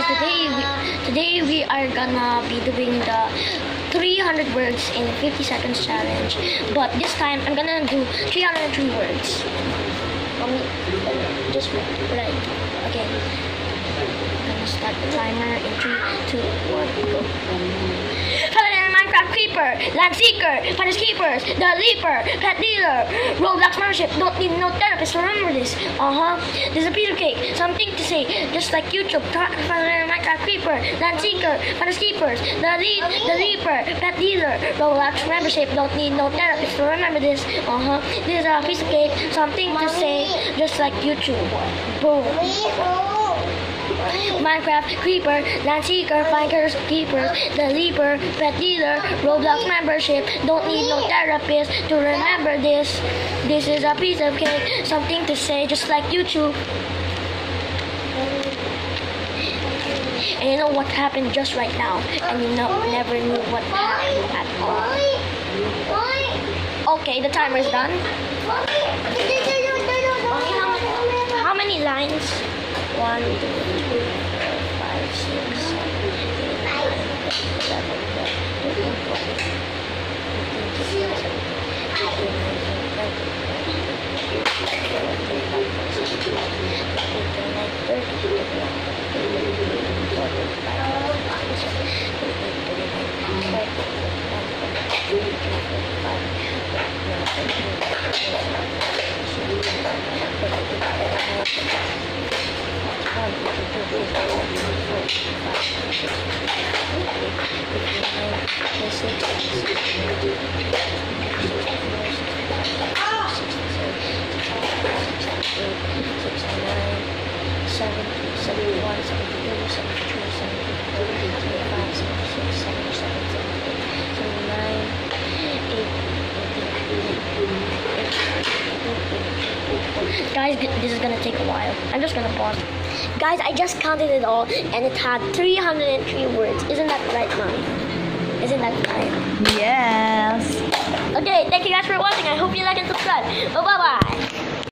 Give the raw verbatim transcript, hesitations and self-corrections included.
guys, today we, today we are gonna be doing the three hundred words in fifty seconds challenge. But this time I'm gonna do three hundred three words. Um, just right. Okay. I'm gonna start the timer in three, two, one, go. Hello there, Minecraft Creeper, Land Seeker, Finders Keepers, The Leaper, Pet Dealer, Roblox membership. Don't need no therapist. Remember this. Uh huh. There's a piece of cake. Something to say. Just like YouTube. Hello there, Minecraft Creeper, Land Seeker, Finders Keepers, The Le The Leaper, Pet Dealer, Roblox membership. Don't need no therapist. Remember this. Uh huh. There's a piece of cake. Something to say. Just like YouTube. Boom. Minecraft Creeper, Land Seeker, Finders Keepers, The Leaper, Pet Dealer, Roblox membership. Don't need no therapist to remember this. This is a piece of cake. Something to say, just like YouTube. And you know what happened just right now, and you know never knew what happened at all. Okay, the timer is done. How many lines? One, two, three, four, five, six, seven, eight, nine, ten, eleven, twelve, thirteen, fourteen, Guys, this is gonna take a while. I'm just gonna pause. Guys, I just counted it all, and it had three hundred three words. Isn't that right, Mommy? Isn't that right? Yes. Okay, thank you guys for watching. I hope you like and subscribe. Bye bye.